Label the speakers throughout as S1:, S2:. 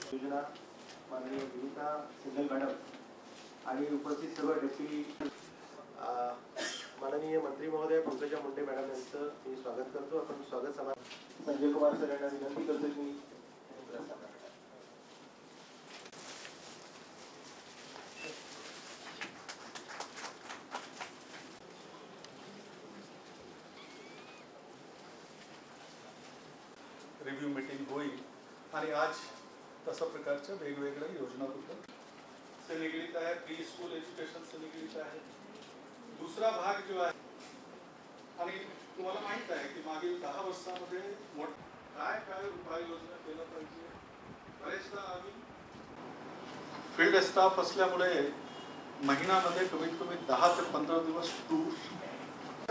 S1: योजना माननीय विनीता सिंघल मॅडम आणि उपस्थित सर्व डेप्युटी माननीय मंत्री महोदय पंकजा मुंडे मॅडम यांचं मी स्वागत करतो। आपण स्वागत समारंभ संजय कुमार सर यांना विनंती करतो की
S2: रिव्ह्यू मीटिंग होईल आणि आज तशा प्रकारच्या वेगवेगळ्या योजनाबद्दल से निगडित आहे। प्री स्कूल एज्युकेशन से निगडित आहे। दुसरा भाग जो आहे आणि तुम्हाला माहित आहे की मागील 10 वर्षांमध्ये काय उपाययोजना केल्या पाहिजे। बरेचदा आम्ही फील्ड स्टाफ असल्यामुळे महिन्यामध्ये कमीत कमी 10 ते 15 दिवस टूर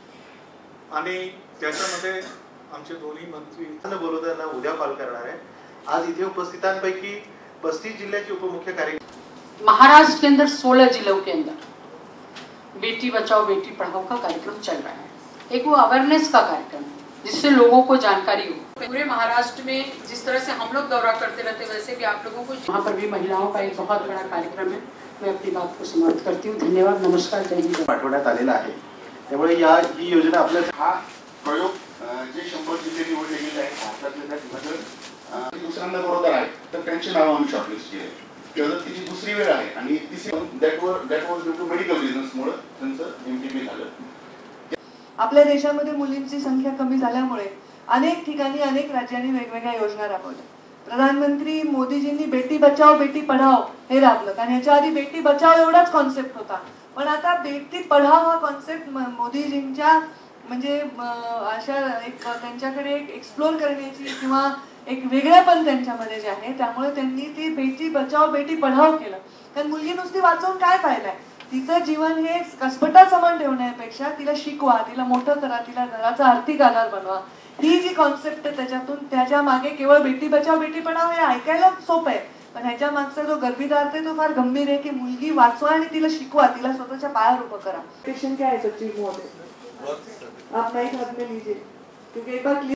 S2: आणि त्याच्यामध्ये आमचे दोन्ही मंत्री
S1: बोलवताना उद्या कॉल करणार आहे। आज इथे उपस्थितांपैकी 35 जिल्ह्याचे उपमुख्य कार्यक्रम
S3: महाराष्ट्र के अंदर 16 जिलों के अंदर बेटी बचाओ बेटी पढ़ाओ का कार्यक्रम चल रहा है। एक वो अवेयरनेस का कार्यक्रम जिससे लोगों को जानकारी हो। पूरे महाराष्ट्र में जिस तरह से हम लोग दौरा करते रहते वैसे भी आप लोगों को वहाँ पर भी महिलाओं का एक बहुत बड़ा कार्यक्रम है। मैं अपनी बात को समाप्त करती हूँ। धन्यवाद, नमस्कार, जय हिंद।
S1: पाठवण्यात आलेला आहे। त्यामुळे ही योजना आपल्या
S4: हा प्रयोग जे 100 जिल्हे निवडले गेले आहेत भारतातल्या त्यामध्ये दुसऱ्यांदा बरोबर आहे तर त्यांचे नाव आम्ही शॉर्टलिस्ट केले। तर तिची दुसरी वेळ आहे आणि तिसरी that was due to medical reasons मुळे त्यांचं एमटीपी झालं।
S5: आपल्या देशामध्ये मुलींची संख्या कमी झाल्यामुळे अनेक ठिकाणी अनेक राज्यांनी वेगवेगळ्या योजना राबवल्या। प्रधानमंत्री मोदीजींनी बेटी बचाओ बेटी पढ़ाओ हे राबवलं कारण याच्या आधी बेटी बचाओ एवढाच कॉन्सेप्ट होता, पण आता बेटी पढ़ाओ हा कॉन्सेप्ट मोदीजींच्या म्हणजे अशा एक त्यांच्याकडे एक एक्सप्लोर करण्याची किंवा एक वेगळेपण त्यांच्यामध्ये जे आहे त्यामुळे त्यांनी ती बेटी बचाओ बेटी पढ़ाओ केलं। कारण मुलगी नुसती वाचवून काय फायदा, तिचं जीवन हे कसबटा समान ठेवण्यापेक्षा तिला शिकवा, तिला मोठं करा, तिला घराचा आर्थिक आधार बनवा। ही जी कॉन्सेप्ट आहे त्याच्यातून त्याच्या मागे केवळ बेटी बचाओ बेटी पढ़ाओ हे ऐकायला सोपं आहे, पण ह्याच्या मागचा जो गर्भितार्थ आहे तो फार गंभीर आहे की मुलगी वाचवा आणि तिला शिकवा, तिला स्वतःच्या पायावर उभं करा। पेशंट क्या है सचिव महोदय, आप माइक हाथ में लीजिए क्योंकि एक बार